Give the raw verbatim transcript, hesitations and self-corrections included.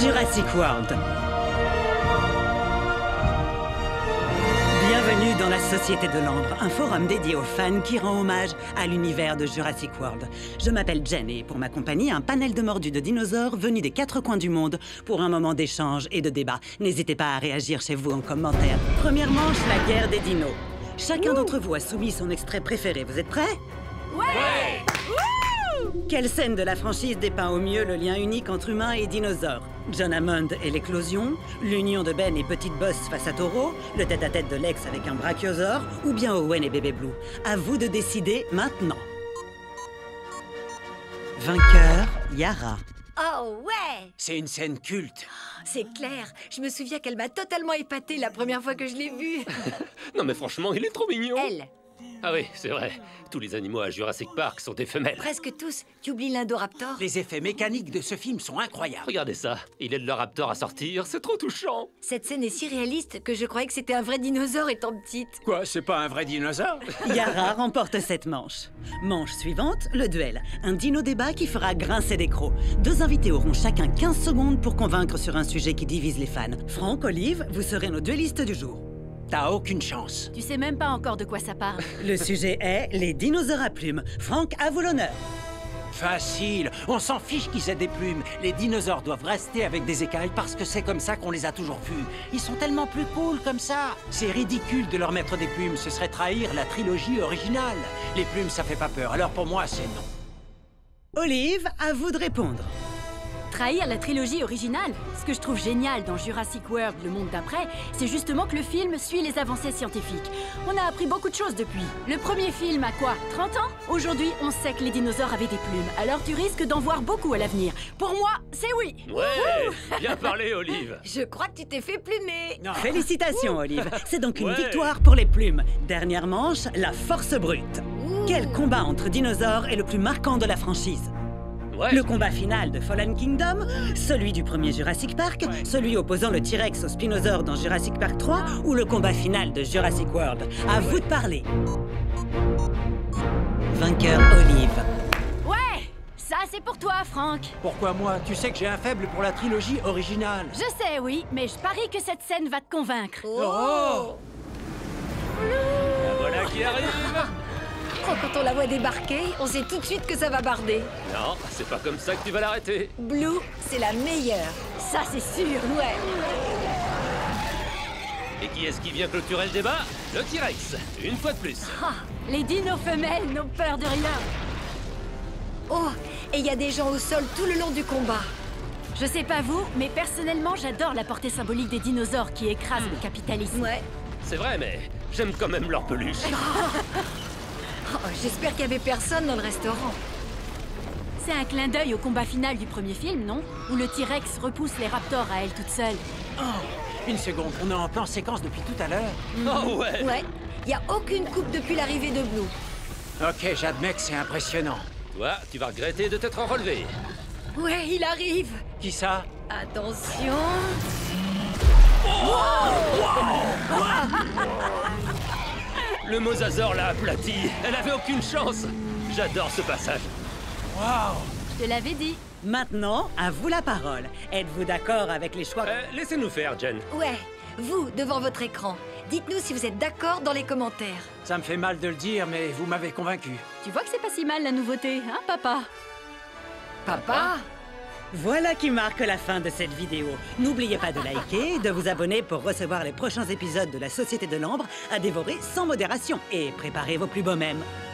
Jurassic World. Bienvenue dans la Société de l'Ambre, un forum dédié aux fans qui rend hommage à l'univers de Jurassic World. Je m'appelle Jen et pour m'accompagner, un panel de mordus de dinosaures venus des quatre coins du monde pour un moment d'échange et de débat. N'hésitez pas à réagir chez vous en commentaire. Première manche, la guerre des dinos. Chacun d'entre vous a soumis son extrait préféré. Vous êtes prêts? Ouais, ouais. Quelle scène de la franchise dépeint au mieux le lien unique entre humains et dinosaures? John Hammond et l'éclosion, l'union de Ben et Petite Boss face à Taureau, le tête-à-tête de Lex avec un brachiosaure, ou bien Owen et Bébé Blue? À vous de décider maintenant. Vainqueur, Yara. Oh ouais! C'est une scène culte. C'est clair, je me souviens qu'elle m'a totalement épatée la première fois que je l'ai vue. Non mais franchement, il est trop mignon. Elle. Ah oui, c'est vrai. Tous les animaux à Jurassic Park sont des femelles. Presque tous. Tu oublies l'Indoraptor? Les effets mécaniques de ce film sont incroyables. Regardez ça, il aide le raptor à sortir, c'est trop touchant. Cette scène est si réaliste que je croyais que c'était un vrai dinosaure étant petite. Quoi, c'est pas un vrai dinosaure? Yara remporte cette manche. Manche suivante, le duel. Un dino-débat qui fera grincer des crocs. Deux invités auront chacun quinze secondes pour convaincre sur un sujet qui divise les fans. Franck, Olive, vous serez nos duellistes du jour. T'as aucune chance. Tu sais même pas encore de quoi ça parle. Le sujet est les dinosaures à plumes. Franck, à vous l'honneur. Facile, on s'en fiche qu'ils aient des plumes. Les dinosaures doivent rester avec des écailles parce que c'est comme ça qu'on les a toujours vus. Ils sont tellement plus cool comme ça. C'est ridicule de leur mettre des plumes, ce serait trahir la trilogie originale. Les plumes, ça fait pas peur, alors pour moi, c'est non. Olive, à vous de répondre. Trahir la trilogie originale? Ce que je trouve génial dans Jurassic World, le monde d'après, c'est justement que le film suit les avancées scientifiques. On a appris beaucoup de choses depuis. Le premier film a quoi, trente ans? Aujourd'hui, on sait que les dinosaures avaient des plumes, alors tu risques d'en voir beaucoup à l'avenir. Pour moi, c'est oui. Ouais, bien parlé, Olive. Je crois que tu t'es fait plumer. Non. Félicitations, Olive. C'est donc une Ouais. victoire pour les plumes. Dernière manche, la force brute. Quel combat entre dinosaures est le plus marquant de la franchise? Ouais. Le combat final de Fallen Kingdom, celui du premier Jurassic Park, celui opposant le T-Rex au Spinosaure dans Jurassic Park trois, ou le combat final de Jurassic World? À vous de parler. Vainqueur, Olive. Ouais, ça c'est pour toi, Franck. Pourquoi moi? Tu sais que j'ai un faible pour la trilogie originale. Je sais, oui, mais je parie que cette scène va te convaincre. Oh! La voilà qui arrive. Oh, quand on la voit débarquer, on sait tout de suite que ça va barder. Non, c'est pas comme ça que tu vas l'arrêter. Blue, c'est la meilleure. Ça c'est sûr. Ouais. Et qui est-ce qui vient clôturer le débat? Le T-Rex, une fois de plus. Ah, les dinos femelles n'ont peur de rien. Oh, et il y a des gens au sol tout le long du combat. Je sais pas vous, mais personnellement, j'adore la portée symbolique des dinosaures qui écrasent le capitalisme. Ouais. C'est vrai, mais j'aime quand même leur peluche. Oh, j'espère qu'il y avait personne dans le restaurant. C'est un clin d'œil au combat final du premier film, non? Où le T-Rex repousse les raptors à elle toute seule. Oh, une seconde, on est en plan séquence depuis tout à l'heure. Oh ouais. Ouais. Il y a aucune coupe depuis l'arrivée de Blue. Ok, j'admets que c'est impressionnant. Toi, tu vas regretter de t'être relevé. Ouais, il arrive. Qui ça? Attention. Le mosasaure l'a aplati. Elle avait aucune chance. J'adore ce passage. Waouh! Je te l'avais dit. Maintenant, à vous la parole. Êtes-vous d'accord avec les choix? Euh, laissez-nous faire, Jen. Ouais, vous, devant votre écran. Dites-nous si vous êtes d'accord dans les commentaires. Ça me fait mal de le dire, mais vous m'avez convaincu. Tu vois que c'est pas si mal la nouveauté, hein, papa? Papa? Voilà qui marque la fin de cette vidéo. N'oubliez pas de liker, de vous abonner pour recevoir les prochains épisodes de la Société de l'Ambre à dévorer sans modération. Et préparez vos plus beaux mèmes.